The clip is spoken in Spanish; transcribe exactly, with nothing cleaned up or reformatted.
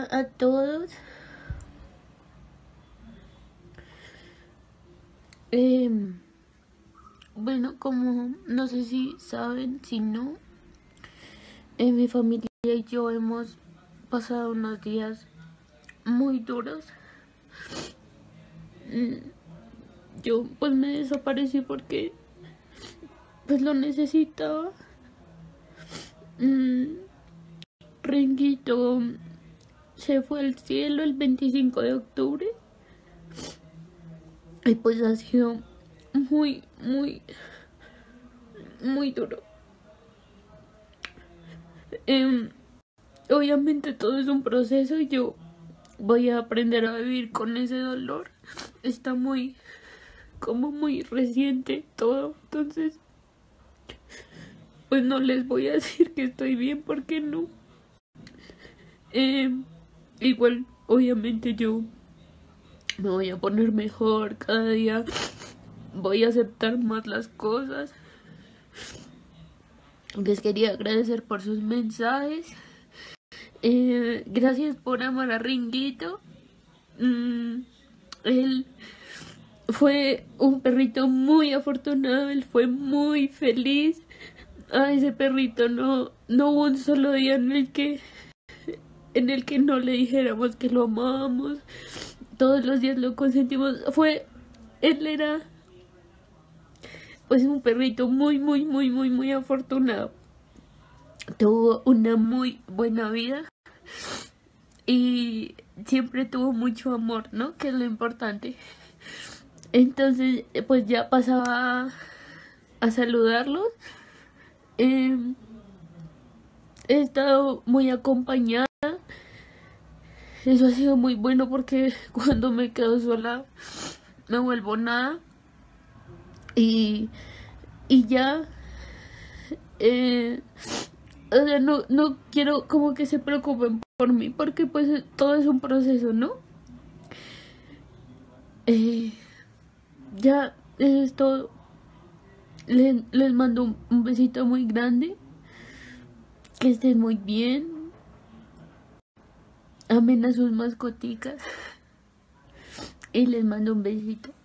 Hola a todos. Em, bueno, como no sé si saben, si no, en mi familia y yo hemos pasado unos días muy duros. Mm, Yo pues me desaparecí porque pues lo necesitaba. Mm, Ringuito se fue al cielo el veinticinco de octubre y pues ha sido muy, muy, muy duro. Em, Obviamente todo es un proceso y yo voy a aprender a vivir con ese dolor. Está muy, como muy reciente todo, entonces pues no les voy a decir que estoy bien porque no. Eh, Igual, obviamente yo me voy a poner mejor cada día, voy a aceptar más las cosas. Les quería agradecer por sus mensajes. Eh, gracias por amar a Ringuito. Mm, él fue un perrito muy afortunado, él fue muy feliz. A ese perrito no, no hubo un solo día en el que en el que no le dijéramos que lo amábamos. Todos los días lo consentimos. Fue, él era pues un perrito muy, muy, muy, muy, muy afortunado. Tuvo una muy buena vida y siempre tuvo mucho amor, ¿no? Que es lo importante. Entonces, pues ya pasaba a saludarlos. Eh, he estado muy acompañada. Eso ha sido muy bueno porque cuando me quedo sola me vuelvo nada. Y, y ya, eh, o sea, no, no quiero como que se preocupen por mí porque pues todo es un proceso, ¿no? Eh, ya es todo. Les, les mando un, un besito muy grande. Que estén muy bien. Amen a sus mascoticas. Y les mando un besito.